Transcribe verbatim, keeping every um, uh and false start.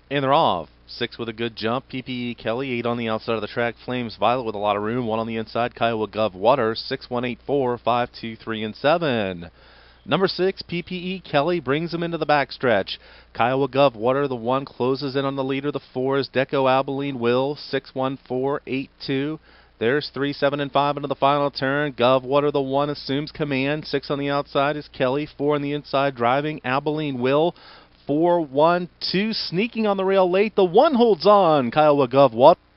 And they're off. Six with a good jump. P P E Kelly, eight on the outside of the track. Flames Violet with a lot of room. One on the inside. Kiowa Guv Water, six, one, eight, four, five, two, three, and seven. Number six, P P E Kelly brings him into the backstretch. Kiowa Guv Water, the one, closes in on the leader. The four is Deco Abilene Will, six, one, four, eight, two. There's three, seven, and five into the final turn. Guv Water, the one, assumes command. Six on the outside is Kelly. Four on the inside driving. Abilene Will. Four, one, two, sneaking on the rail late. The one holds on. Kiowa Guv Water.